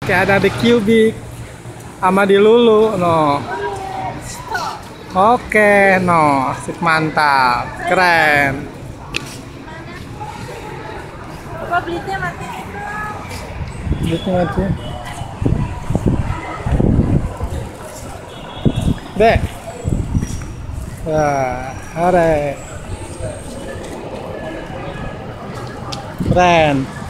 Kayak ada di Cubic sama di Lulu, no. Oke, no, sip, mantap, keren. Apa belitnya mati? Gitu aja. Dek. Wah, are. Keren.